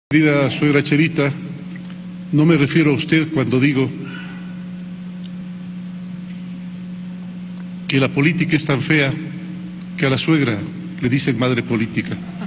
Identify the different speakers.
Speaker 1: Querida suegra Cherita, no me refiero a usted cuando digo que la política es tan fea que a la suegra le dicen madre política.